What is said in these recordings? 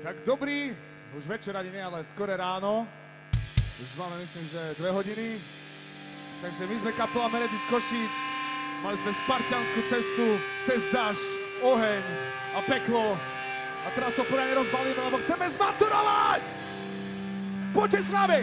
Tak dobrý, už večer ani nie, ale skore ráno. Už máme, myslím, že 2 hodiny. Takže my sme kapela Meredith z Košíc. Mali sme spartianskú cestu, cez dážď, oheň a peklo. A teraz to poriadne rozbalíme, lebo chceme zmaturovať! Poďte s nami!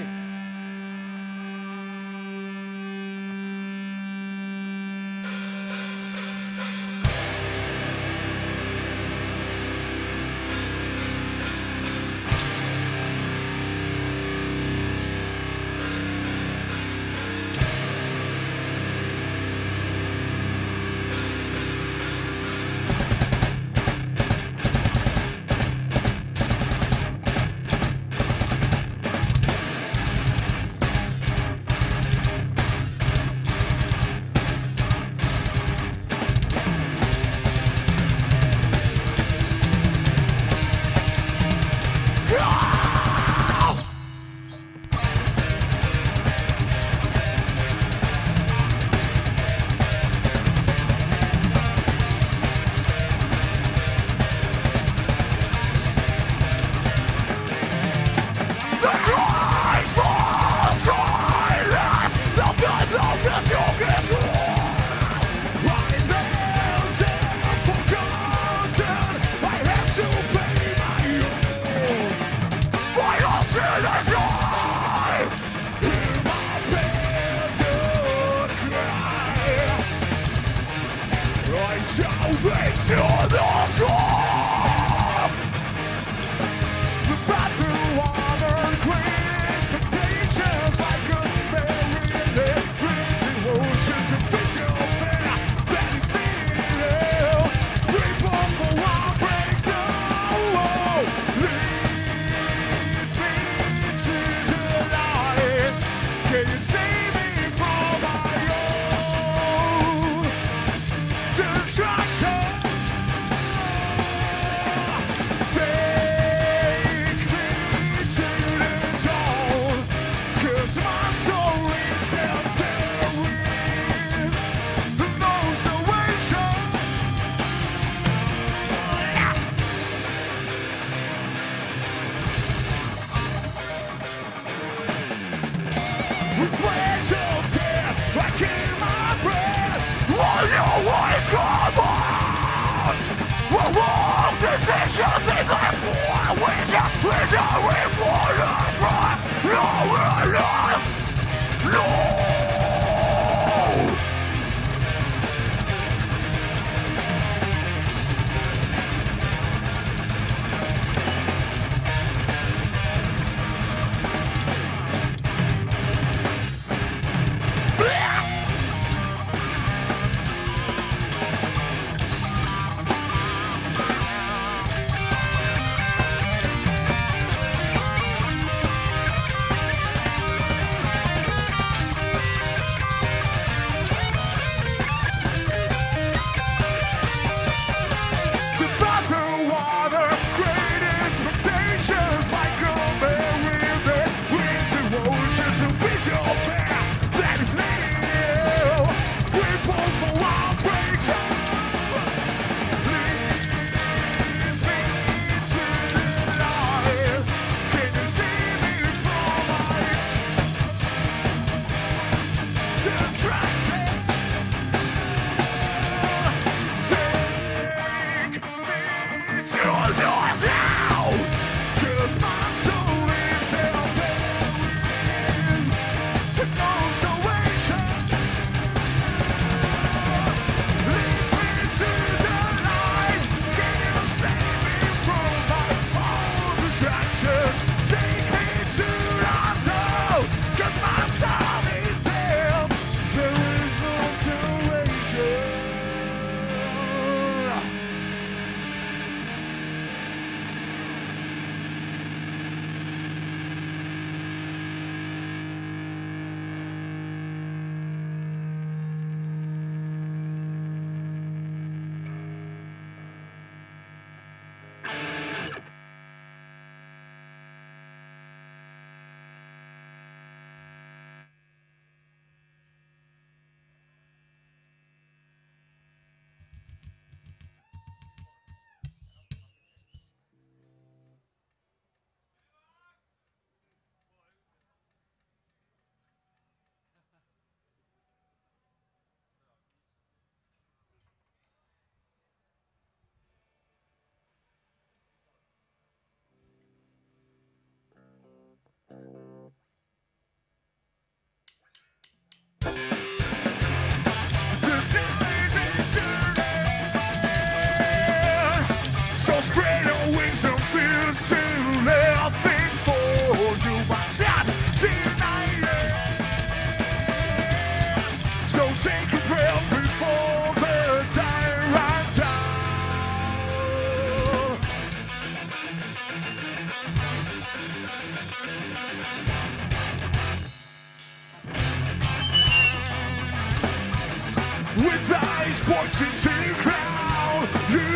pointing to the ground. You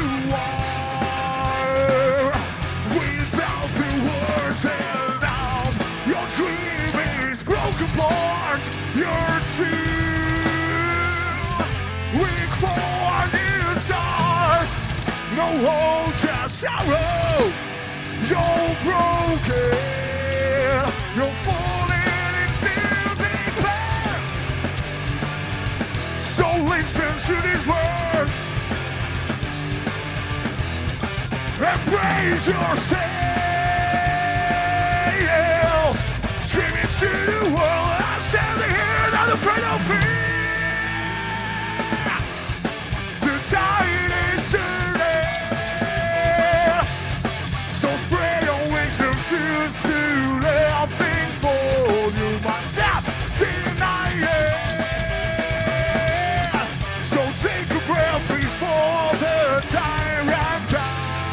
are without the words held out. Your dream is broken apart. You're too weak for a new start. No hope, just sorrow. You're broken. You're falling into despair. So listen to this word and praise yourself. Screaming to the world, I'm standing here, not afraid of fear. The tide is turning, so spread your wings and fuse to let things fall. You must stop denying. So take a breath before the time runs out.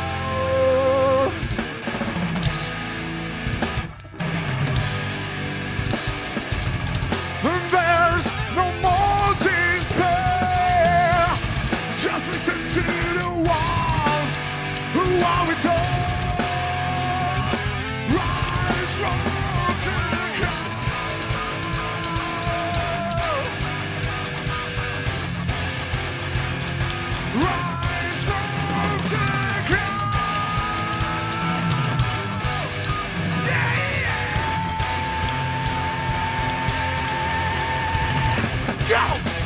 And there's no more despair. Just listen to the ones who are with us. Rise from the ground. Rise from the ground. Yeah, yeah. Go!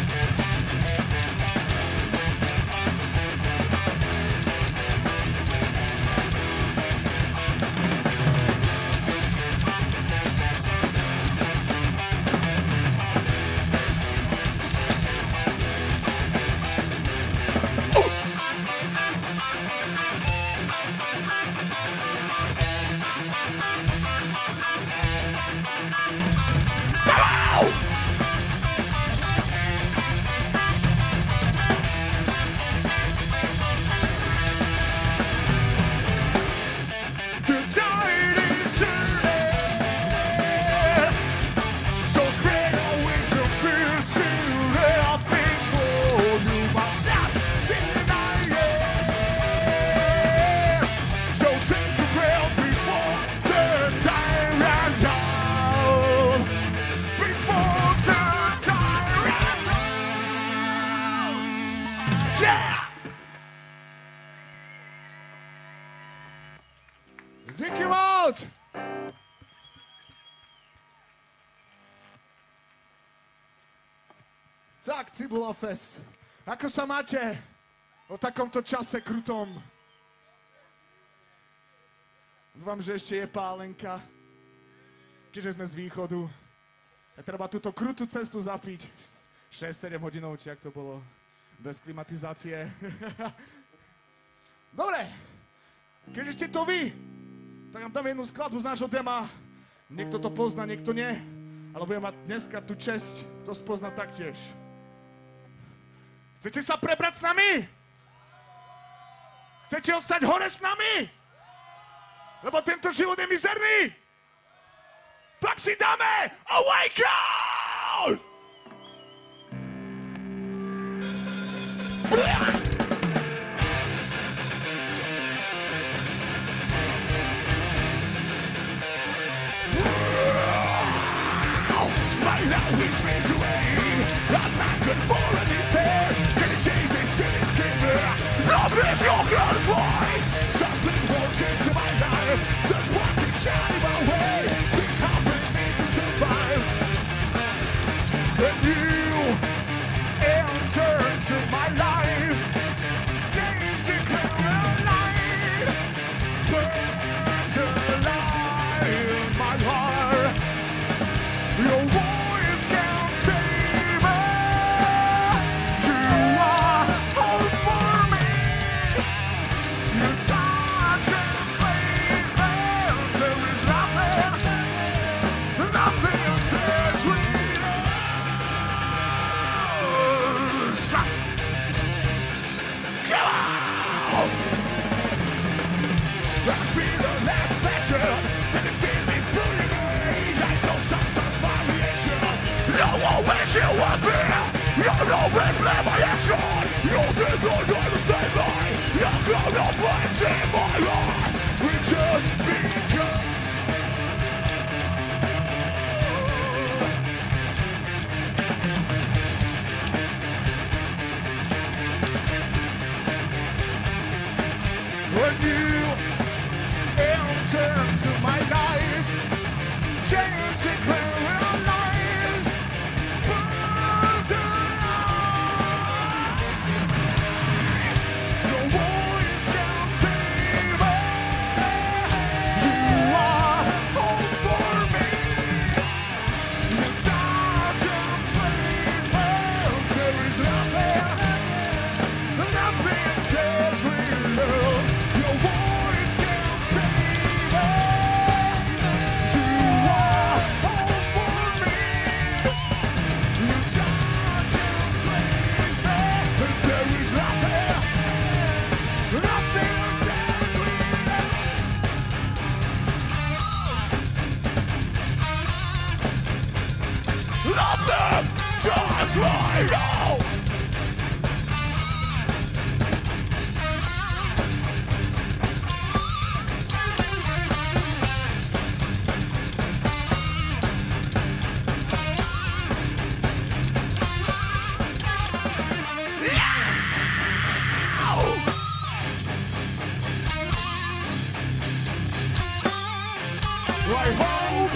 The tide is turning, so spread your wings and fierce to let things fall. You must stop denying. So take a breath before the time runs out. Before the time runs out. Yeah! Díky moc! Tak, Cibulofest, ako sa máte o takomto čase krutom? Dúfam, že ešte je pálenka, keďže sme z východu. A treba túto krutú cestu zapiť 6-7 hodinov, či ak to bolo, bez klimatizácie. Dobre, keď ste to vy, tak nám dám jednu skladbu z nášho téma. Niekto to pozná, niekto nie. Ale budeme mať dneska tú česť to spoznať taktiež. Chcete sa prebrať s nami? Chcete ostať hore s nami? Lebo tento život je mizerný. Tak si dáme Awaken! Now it's been away. I'm not good for any pair. Can you change this till it's clear? Love is your blood voice. Something won't into my life. Just one thing shine my way. Please help me to survive. And you enter into my life. return to my life. Change the clear lies. Burns alive. Your voice can save us. You are home for me. Your touch of slaves, well, there is nothing tells we love. Your voice can save us. You are home for me. Your touch of slaves, well, there is nothing tells we love. Nothing tells we love. I hope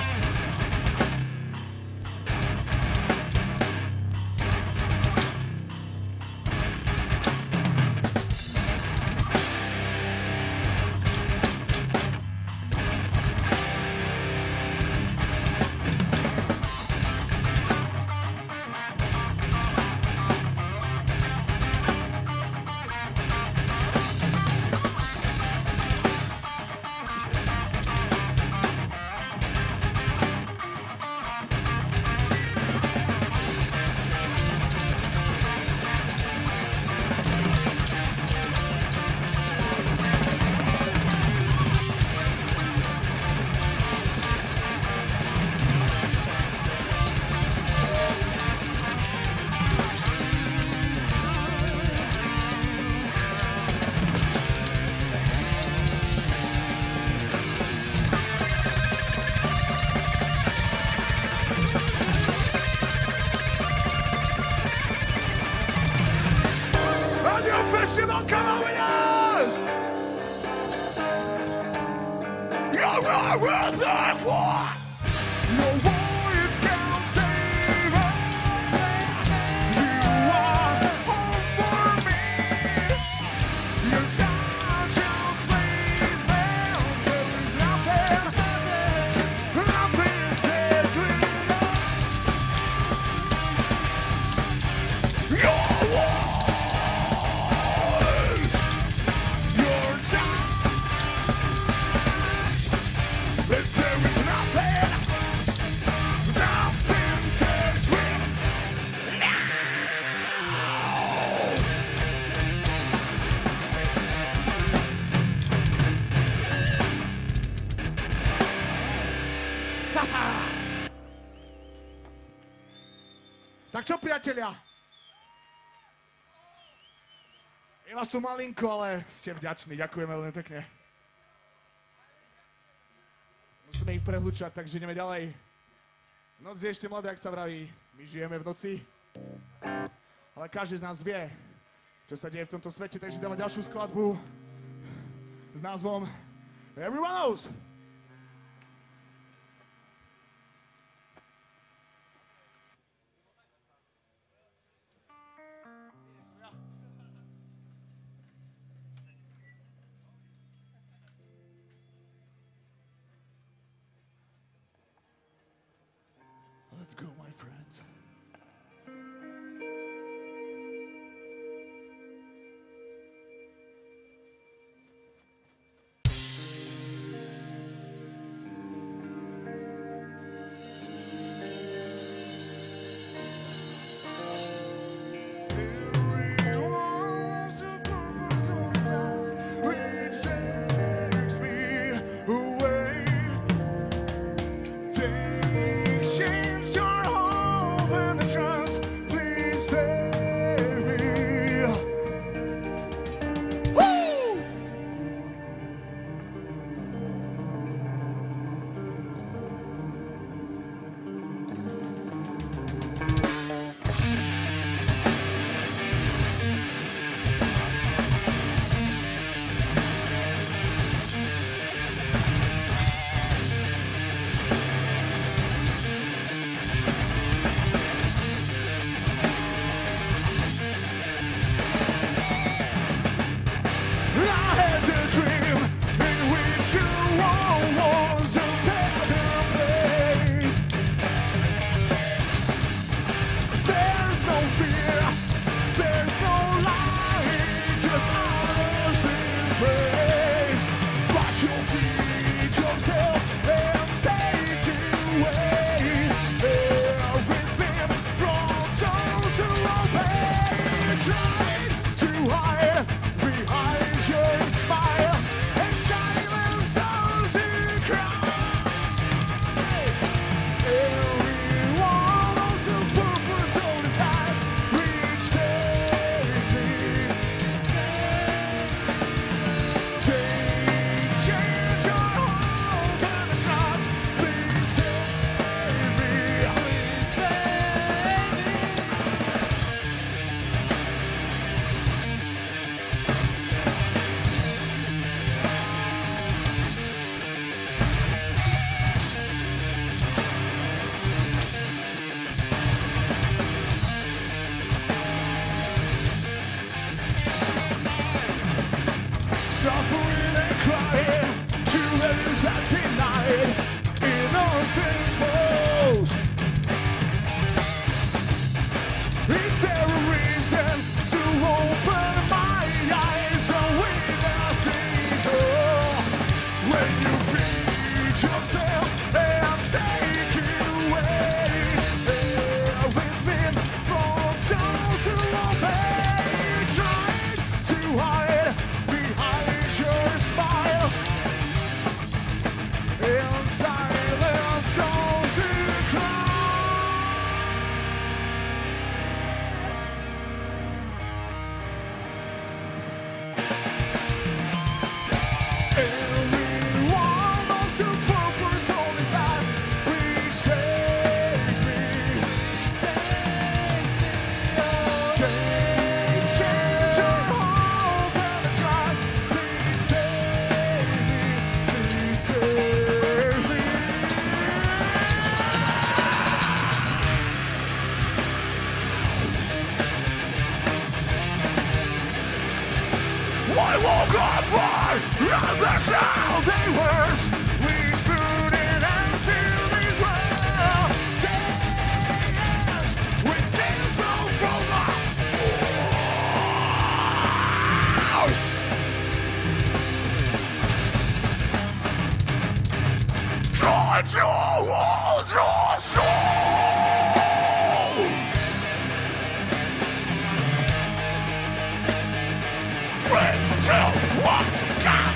Radio Festival, come on with us! You're not worth it for! Your voice can save us. You are home for me. Your touch of slaves, well, there is nothing tells we love. Your voice, your touch, but there is nothing tells we now. Tak čo, priatelia? Je vás tu malinko, ale ste vďační. Ďakujeme veľmi pekne. Musíme ich prehlučať, takže ideme ďalej. Noc je ešte mladá, jak sa vraví. My žijeme v noci. Ale každý z nás vie, čo sa deje v tomto svete, takže dáme ďalšiu skladbu s názvom Everyone Knows. Let's go, my friends. Suffering and crying, jewelers are denied, innocence falls. Is there a reason to open my eyes and witness it all? When you feed yourself and take it away, everything from down to obey, trying to hide behind your smile. In silence, those who cry. Everyone wants to purpose all this last, which saves me. Take change your hope and trust. Please save me. Please save me. I woke up right, and that's how they worse. We spoon it and seal these world. Tears, we still flow from our soul. Try to hold your soul. Friend, tell what God.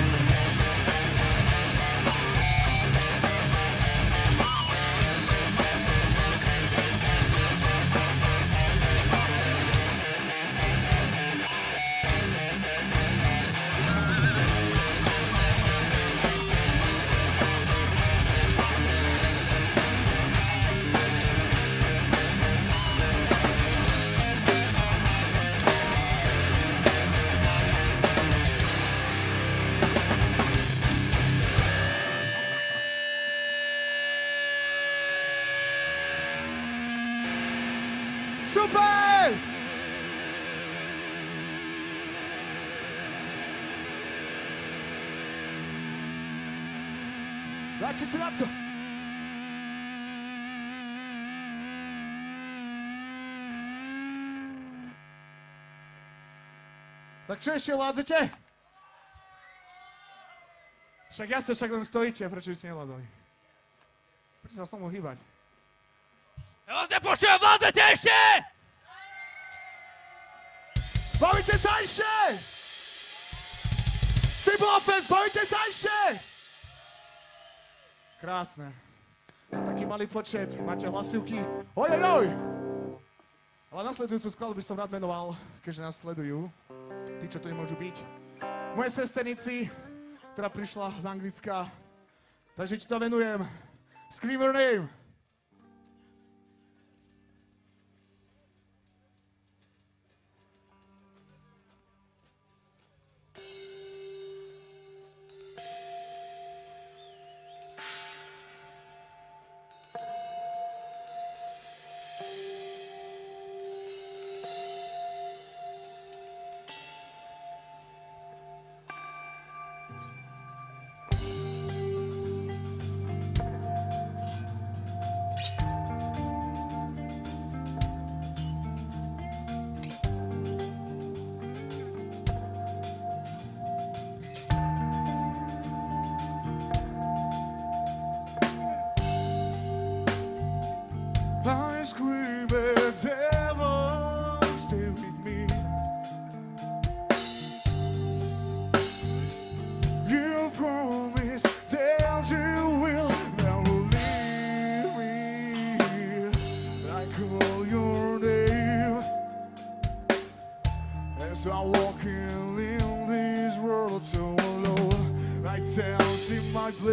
Super! Dajcie się na to! Tak częściej ladzycie? Však jasne, však len stojíte, prečo by ste neladzali? Prečo sa s tomu hýbať? Ja vás nepočujem, vládzate ešte! Bavíte sa ešte! Simple Offense, bavíte sa ešte! Krásne. Taký malý počet, máte hlasivky. Ojojoj! Ale nasledujúcu skladbu by som rád menoval, keďže nás sledujú. Tí, čo tu nemôžu byť. Moje sesternici, ktorá prišla z Anglicka. Takže ti to venujem. Scream your name.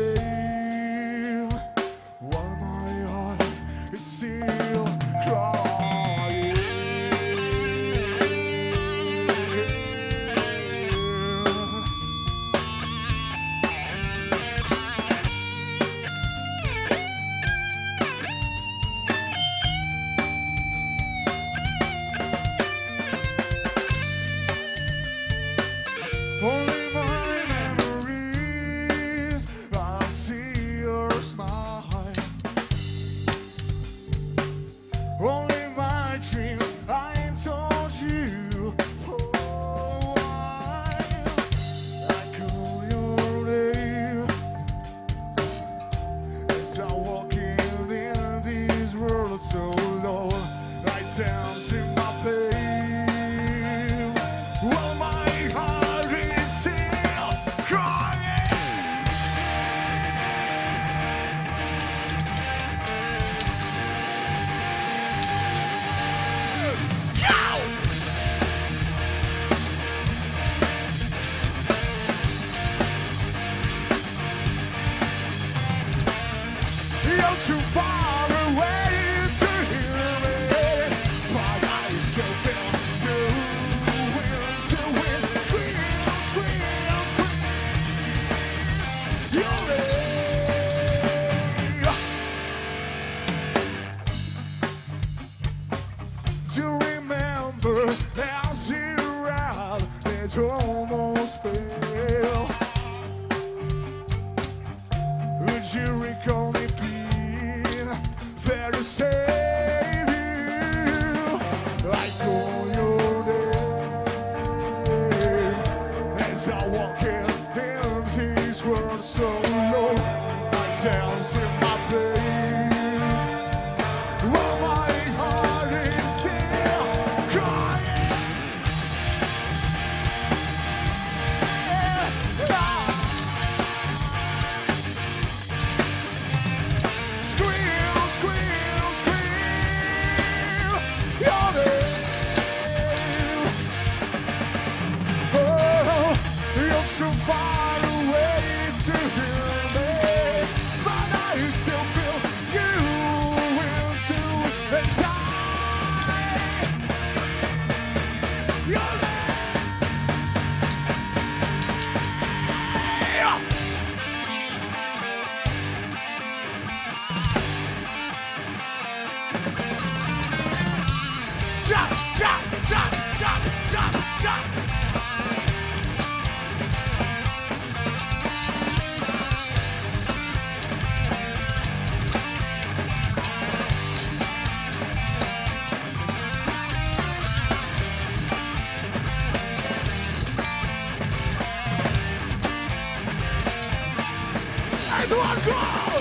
day while my heart is still crying. Only my memories, I see your smile. Only my dreams, I told you for a while. I call your name as I'm walking in this world so low. I dance in my pain. Well, my heart is still crying. You're too far away to hear me, but I still feel you will to win. Scream, scream, scream. You're to remember as you ride, it almost failed. Would you recall me being there to save you? I call your name as I walk in this world so low. I dance in my pain. Well, my heart is still crying. Scream, scream, scream your name. Oh, you're too far away to hear me, but I still feel you will too. And I scream your name. Drop, drop, drop, drop, drop, drop. Everyone go!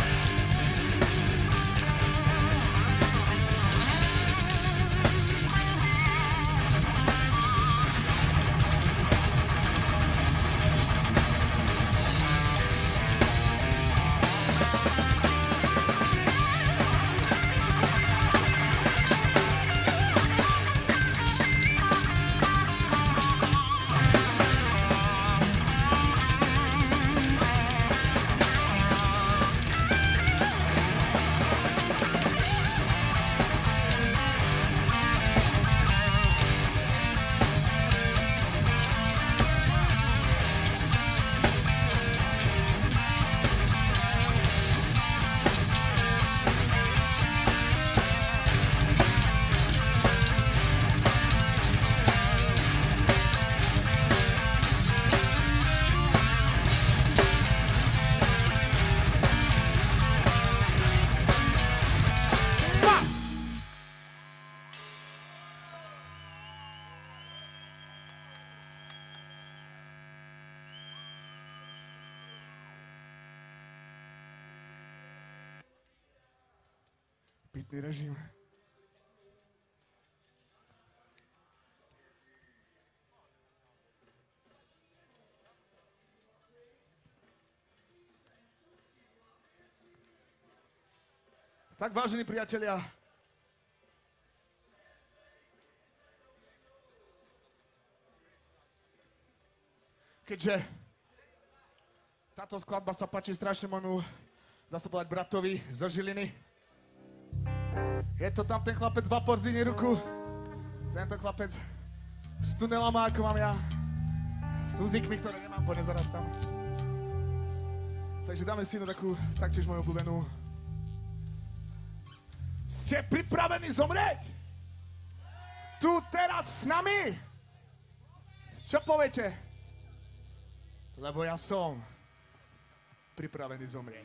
Pitný režim. Tak, vážení priatelia, keďže Táto skladba sa páči strašne môjmu, dá sa povedať, bratovi zo Žiliny. Je to tam ten chlapec Vapor, zvihni ruku. Tento chlapec s tunelama, ako mám ja. S muzikmi, ktoré nemám, poďme zaraz tam. Takže dáme si takú, taktiež moju obľúbenú. Ste pripravení zomrieť? Tu teraz s nami? Čo poviete? Lebo ja som pripravený zomrieť.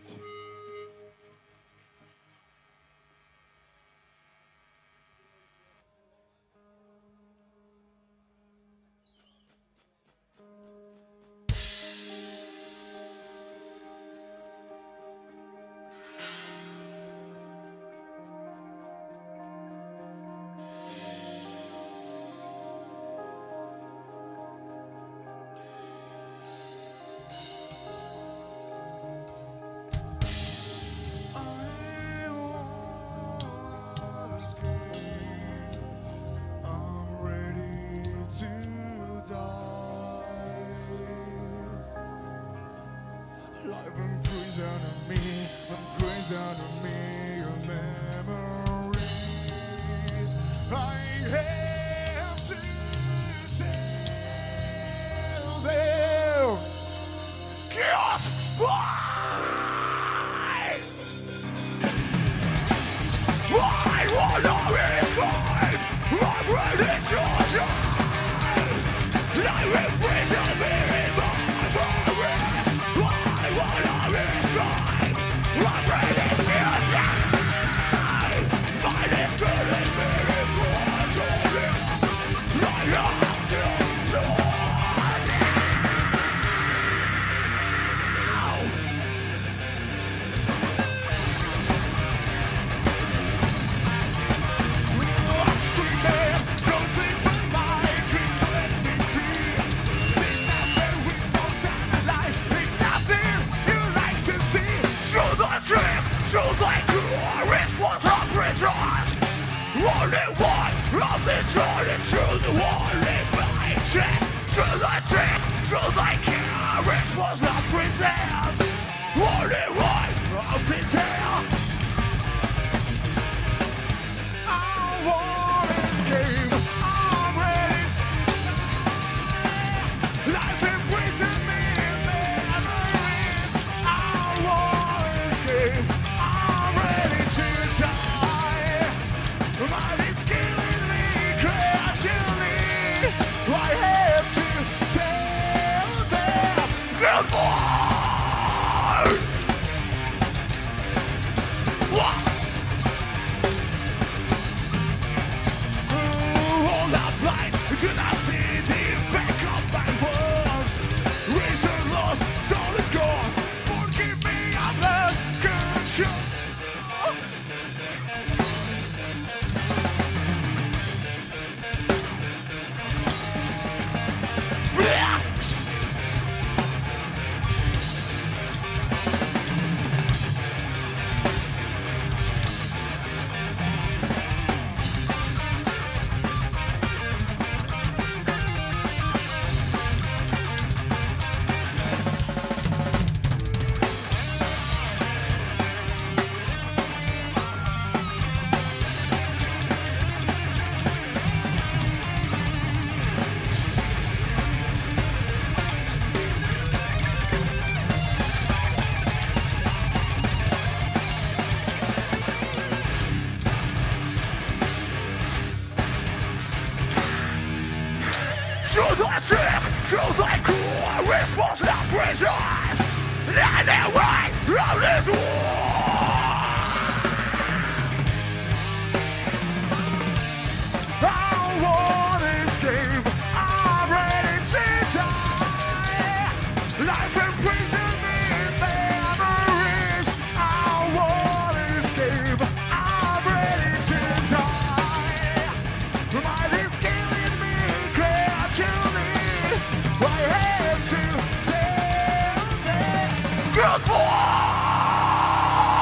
Good boy!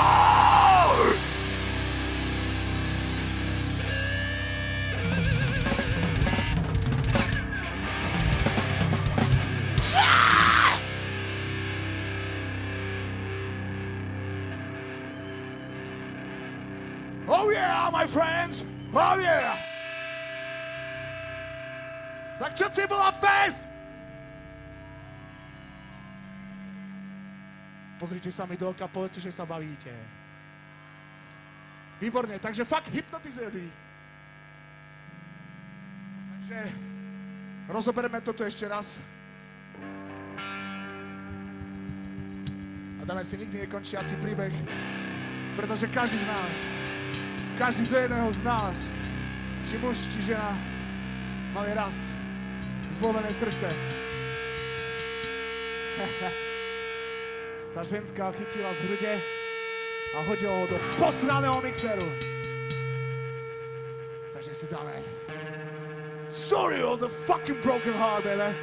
Oh yeah, my friends! Oh yeah! Tak čo si bola fest? Pozrite sa mi do oka, povedzte, že sa bavíte. Výborne, takže fakt hypnotizujúci. Takže rozoberieme toto ešte raz. A dáme si nikdy nekončiaci príbeh, pretože každý z nás, každý do jedného z nás, či muž, či žena, mali raz zlomené srdce. Tá ženská ho chytila z hrude a hodila ho do posraného mixeru. Takže si dáme Story of the fucking broken heart, baby.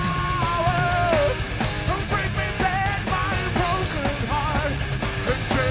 And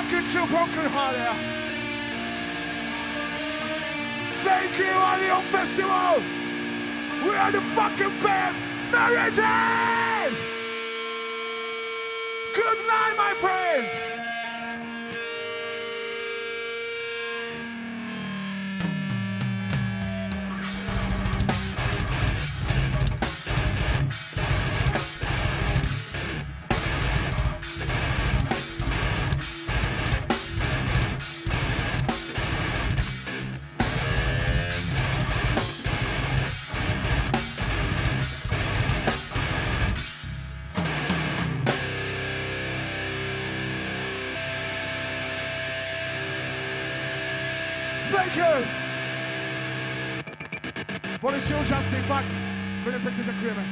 fucking true broken hearted. Thank you, Allium Festival. We are the fucking band Meritage. Good night, my friends. Thank you! Boli ste úžasný, fakt. Veľmi pekne ďakujeme.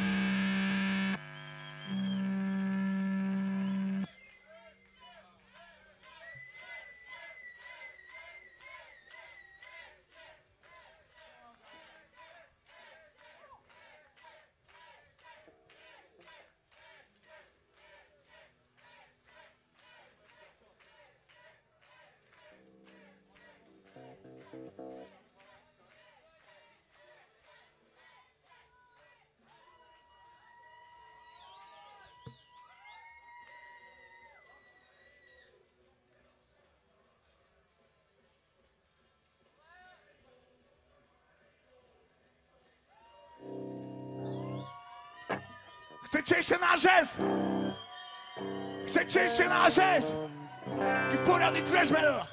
Chcete ešte náš žes? Chcete ešte náš žes? Taký poriadny trash metal.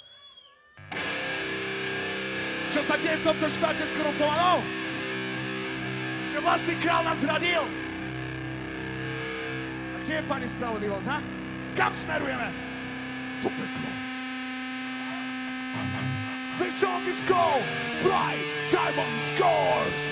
Čo sa deje v tomto štáte skorumpovanou? Že vlastný král nás zradil? A kde je pani spravodlivosť, ha? Kam smerujeme? Do pekla. This song is called Bright Simon Scores.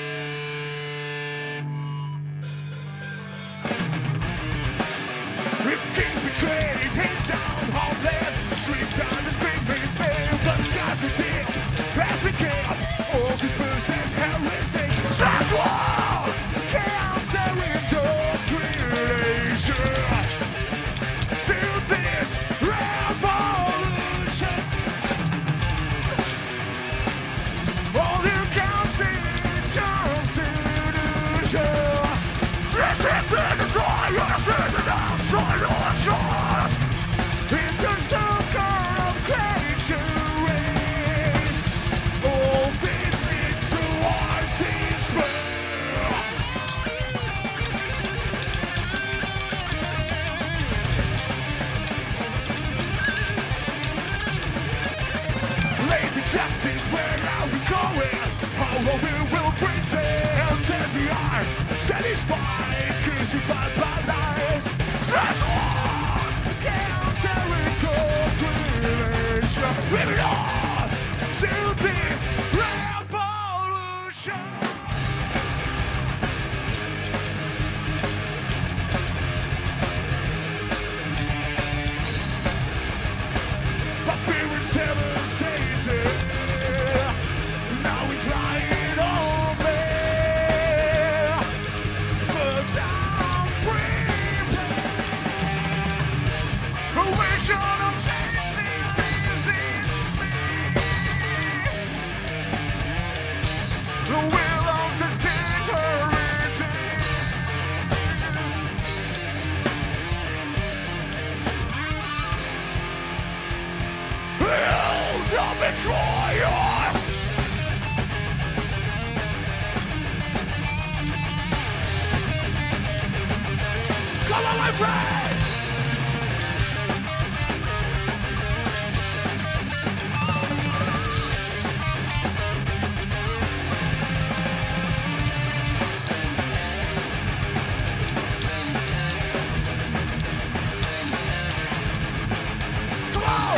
If King betrayed his own homeland, trees down the scream his name, but skies we did as we came. All these possess everything. That's war! Chaos and indoctrination to this revolution. All you can see is constitution. This is the destroyer, silence into circle of creation. All this leads to our despair. Lady justice, where are we going? How long we will pretend that we are satisfied, crucified by lies. That's all. Chaos and indoctrination. We belong to this revolution. My fear is devastated. Now it's lying on me. But I'm prepared. A vision of chasing is in me. The will of this deterrence. Build up and try us. Come on, my friends! Come on!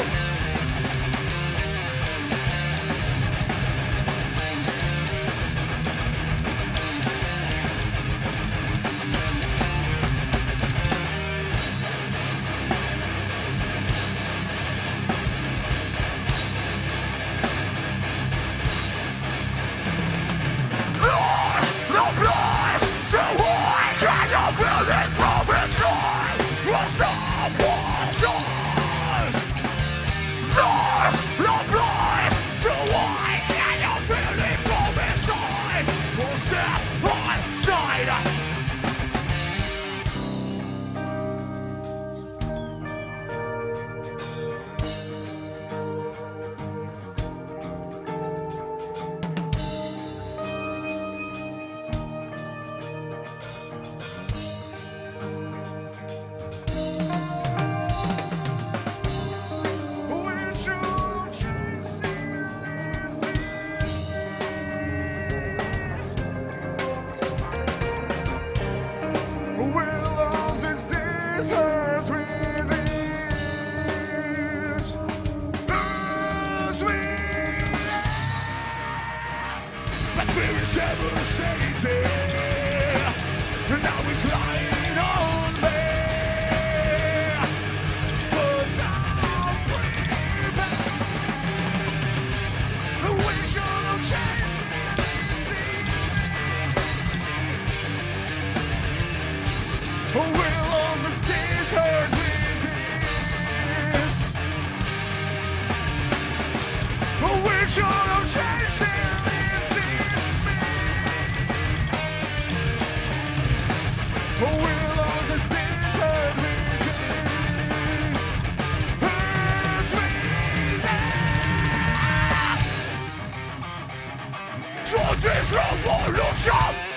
This revolution